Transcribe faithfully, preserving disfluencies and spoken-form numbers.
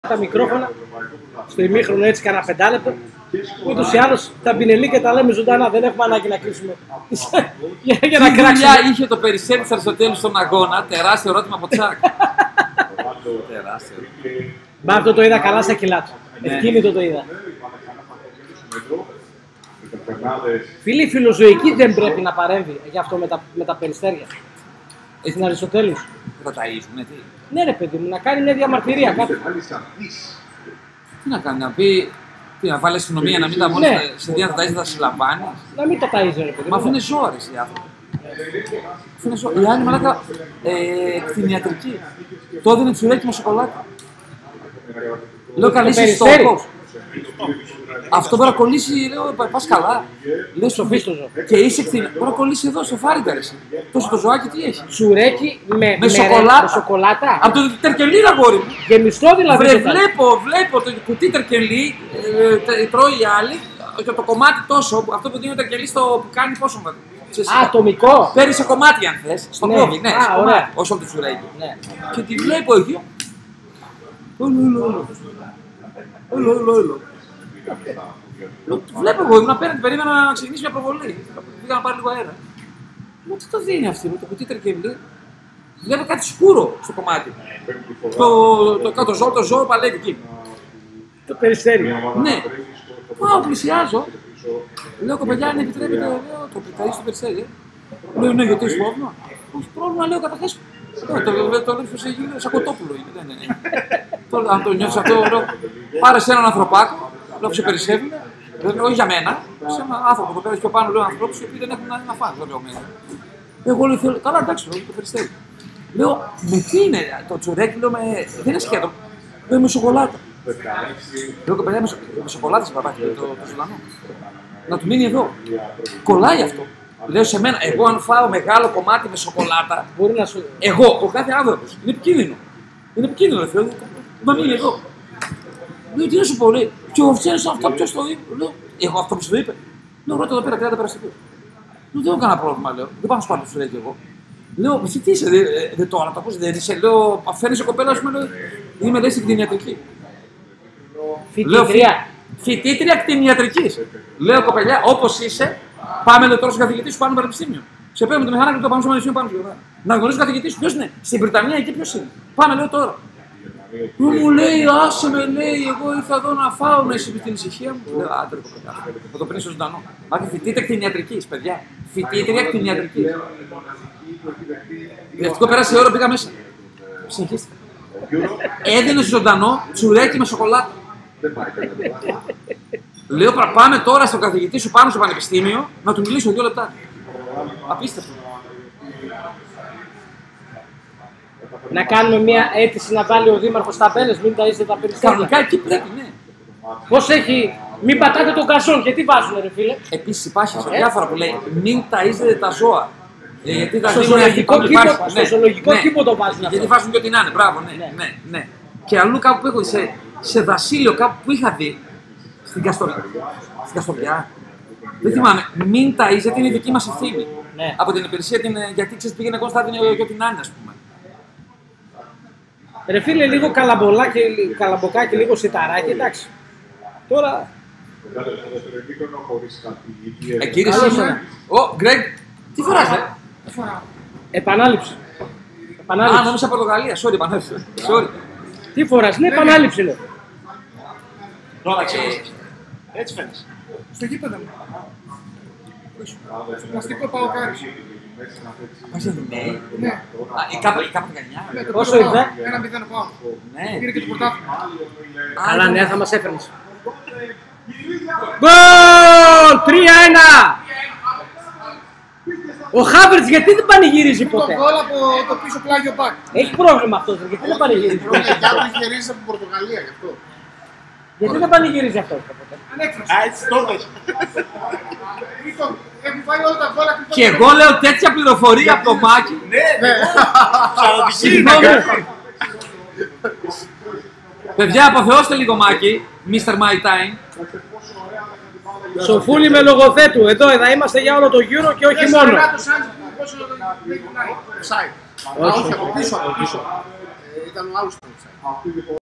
τα μικρόφωνα στο ημίχρονο έτσι κάνα πεντάλεπτο. Ούτως ή άλλως τα μπινελί και τα λέμε ζωντανά, δεν έχουμε ανάγκη να κλείσουμε. για, για να κράξουμε. Τι είχε το Περισσέρι της Αριστοτέλους στον αγώνα, τεράστιο ερώτημα από Τσάκ. Τεράστιο. Μπα, αυτό το είδα καλά στα κιλά του. Ευκίνητο το είδα. Φίλοι, φιλοζωική δεν πρέπει να παρέμβει για αυτό με τα, με τα περιστέρια. Στην Αριστοτέλους. Θα ταΐζουνε, τι. Ναι, ρε παιδί μου, να κάνει μια διαμαρτυρία κάτι. Τι να κάνει, να πει. Τι, να βάλει αστυνομία να μην τα μόλις σε δύο θα ταΐζει, θα συλλαμβάνει. Να μην τα ταΐζει, ρε παιδί μου. Μα αφού είναι ζώα, ρε, οι άνθρωποι. Αφού είναι ζώα. Οι άλλοι μαλάκα κτηνιατρική. Το έδινε τσουρέκι με σοκολάτα. Λέω καλή στόχος. Αυτό μπορεί να κολλήσει, λέω, πας καλά. Λέω Σοφίστοζο. Και είσαι κτηνιατρική. Μπορεί να κολλήσει εδώ στο φάριντα, ρε. Τόσο το ζωάκι τι έχει. Τσουρέκι με, με, με σοκολάτα. με σοκολάτα. Από το τερκελί, αγόρι μου. Γεμιστό δηλαδή. Βρε, βλέπω, βλέπω το κουτί τερκελί, ε, τρώει οι άλλοι. Και το κομμάτι τόσο, αυτό που δίνει το τερκελί στο που κάνει πόσο με. Α, ατομικό. Παίρνει σε κομμάτι αν θες, στο Ναι. κόβει, ναι, Α, στο ωραία. κομμάτι, όσο το τσουρέκι. Ναι. Και τη βλέπω εκεί. Όλο, όλο, όλο. Όλο, όλο, όλο. Βλέπω εγώ, ήμουν απέναντι, περίμενα να ξεκινήσει μια προβολή. Πήγα να πάρει λίγο αέρα. Μου τι το δίνει αυτή με το κουτί τερκελί. Βλέπω κάτι σκούρο στο κομμάτι. Το, το, το, το ζώο, το ζώο παλεύει εκεί. Το περιστέρι. Ναι. Πάω, πλησιάζω. Λέω κοπελιά, αν επιτρέπετε, λέω, το πεταεί στο περιστέρι. Λέω, ναι, γιατί έχει πρόβλημα. Όχι πρόβλημα, λέω καταρχάς. Το λέω σε γύρω, σαν κοτόπουλο είναι. Αν το νιώθεις αυτό, λέω, πάρε σε έναν ανθρωπάκο, λέω, σε περισσεύουν. Όχι για μένα, σε έναν άνθρωπο που πέρασε πιο πάνω, λέω, ανθρώπους οι οποίοι δεν έχουν να φάνε, το λέω μένα. Εγώ λέω, θέλω, καλά, εντάξει, λέω, το περιστέρι. Λέω, με τι είναι το τσουρέκι, λέω, με... δεν είναι σκέτο. Λέω, με σοκολάτα. Λέω, παιδιά, με, σο... με σοκολάτα σε παπάκι, το, το ζωλανό. Να του μείνει εδώ. Κολλάει αυτό. Λέω σε μένα, εγώ αν φάω μεγάλο κομμάτι με σοκολάτα, μπορεί να σου. Εγώ, ο κάθε άνθρωπος, είναι επικίνδυνο. Είναι επικίνδυνο, ρε Θεό, να μείνει εδώ. Λέω, τι να σου πω, λέει, και ο Φτσένος αυτό ποιος το είπε. Λέω, εγώ αυτό που σου το είπε. Λέω, ρώτα εδώ πέρα, τριάντα περαστικού. Λέω, δεν έχω κανένα πρόβλημα, λέω. Δεν πάω να σου πάρω το σου λέει και εγώ. Λέω, εσύ τι είσαι, δεν δε, τώρα το ακούς, δεν είσαι. Λέω, φέρνει κοπέλα, α πούμε, λέω, είμαι λέει στην κτηνιατρική. Φοιτήτρια. Φοιτήτρια κτηνιατρικής. Λέω, κοπελιά, όπως είσαι, πάμε λέω, τώρα στον καθηγητή σου πάνω στο πανεπιστήμιο. Σε παίρνω με το μηχάνημα και το πάνω στο πανεπιστήμιο πάνω στο να γνωρίζω τον καθηγητή σου ποιος είναι. Στην Βρυτανία εκεί ποιος είναι. Πάμε, λέω τώρα. Μου λέει, άσε με, λέει, εγώ ήρθα εδώ να φάω με την ησυχία μου. Λέω, άντε, κοπελιά, θα το πίνεις ζωντανό. Άρα φοιτήτρια κτηνιατρικής, παιδιά. Φοιτήτρια κτηνιατρικής. Αυτό πέρασε η ώρα, πήγα μέσα. Συνεχίστε. Έδινε ζωντανό τσουρέκι με σοκολάτα. Λέω, πάμε τώρα στον καθηγητή σου πάνω στο πανεπιστήμιο να του μιλήσω δύο λεπτά. Απίστευτο. Να κάνουμε μια αίτηση να βάλει ο Δήμαρχος ταμπέλες, μην ταΐζετε τα περιστέρια. Κανονικά εκεί πρέπει, ναι. Πώς έχει, μην πατάτε τον κασόν και τι βάζουνε, ρε φίλε. Επίσης υπάρχει σε διάφορα που λέει μην ταΐζετε τα ζώα. Ε, γιατί τα στο δίνουν ζωολογικό κήπο, υπάρχει, στο ναι, ζωολογικό ναι, κήπο το βάζουν. Γιατί βάζουν και ό,τι να είναι, μπράβο, ναι, ναι, ναι, ναι. Και αλλού κάπου που έχω σε, σε δασίλειο κάπου που είχα δει, στην Καστοριά. Στην Καστοριά. Δεν θυμάμαι, μην ταΐζετε είναι η δική μας ευθύνη. Ναι. Από την υπηρεσία, την, γιατί ξέρεις πήγαινε εγώ, θα δίνει και την Άννα, ας πούμε. Ρε φίλε, λίγο καλαμπολάκι, καλαμποκάκι, λίγο σιταράκι, εντάξει. Τώρα. Ε, κύριε Σίμωνα. Ω, Γκρέγκ, τι φοράς, ε? Επανάληψη. Α, νόμιζα Πορτογαλία, sorry, επανάληψη. Sorry. Τι φοράς, ναι, επανάληψη λέω. Έτσι φαίνεσαι. Στο γήπεδο μου. Στο πλαστικό Παοκάρι. Μας είναι νέοι. Ναι. Α, η κάπα δεκαεννιά. Πόσο ήρθε? Ένα μηδέν πάω. Ναι. Πήρε και το πρωτάθλημα. Καλά, ναι, θα μας έφερνες. Γκολ! τρία ένα! Ο Χάβερτς γιατί δεν πανηγυρίζει Το ποτέ? γκολ από το πίσω πλάγιο μπακ. Έχει πρόβλημα αυτός, γιατί δεν πανηγυρίζει ποτέ? Και άλλο έχει γυρίσει από την Πορτογαλία γι' αυτό. Γιατί δεν πανηγυρίζει αυτός ποτέ? Ανέκφραση. Α, έτσι το πες. Έχουν φάει όλα τα γκολ. Και εγώ λέω τέτοια πληροφορία από το Μάκη. Ναι, Συγγνώμη. Παιδιά, αποθεώστε λίγο Μάκη, μίστερ My Time. Σοφούλη με λογοθέτου, εδώ θα είμαστε για όλο το γύρο και όχι μόνο. Όχι, από πίσω, από πίσω. Ήταν ο άλλος που